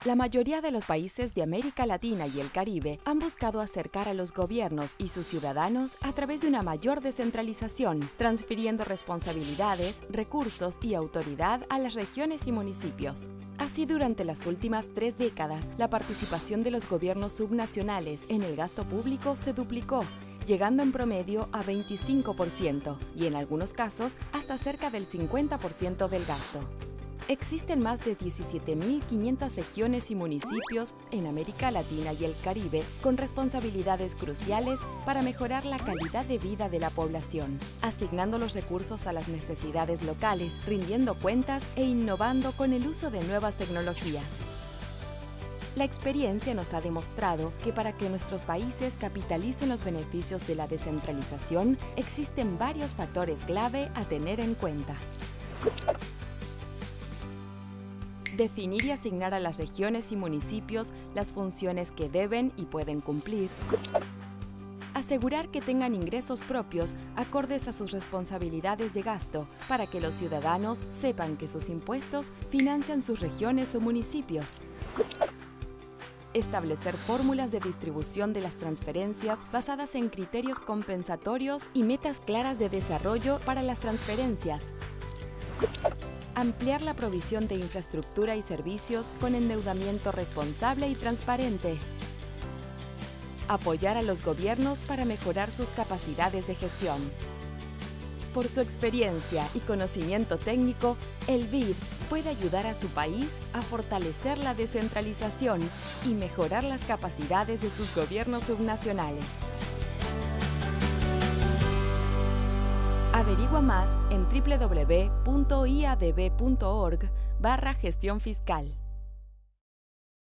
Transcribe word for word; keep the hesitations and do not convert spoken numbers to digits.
La mayoría de los países de América Latina y el Caribe han buscado acercar a los gobiernos y sus ciudadanos a través de una mayor descentralización, transfiriendo responsabilidades, recursos y autoridad a las regiones y municipios. Así, durante las últimas tres décadas, la participación de los gobiernos subnacionales en el gasto público se duplicó, llegando en promedio a veinticinco por ciento y en algunos casos hasta cerca del cincuenta por ciento del gasto. Existen más de diecisiete mil quinientas regiones y municipios en América Latina y el Caribe con responsabilidades cruciales para mejorar la calidad de vida de la población, asignando los recursos a las necesidades locales, rindiendo cuentas e innovando con el uso de nuevas tecnologías. La experiencia nos ha demostrado que para que nuestros países capitalicen los beneficios de la descentralización, existen varios factores clave a tener en cuenta. Definir y asignar a las regiones y municipios las funciones que deben y pueden cumplir. Asegurar que tengan ingresos propios acordes a sus responsabilidades de gasto para que los ciudadanos sepan que sus impuestos financian sus regiones o municipios. Establecer fórmulas de distribución de las transferencias basadas en criterios compensatorios y metas claras de desarrollo para las transferencias. Ampliar la provisión de infraestructura y servicios con endeudamiento responsable y transparente. Apoyar a los gobiernos para mejorar sus capacidades de gestión. Por su experiencia y conocimiento técnico, el B I D puede ayudar a su país a fortalecer la descentralización y mejorar las capacidades de sus gobiernos subnacionales. Averigua más en w w w punto i a d b punto org barra gestión fiscal.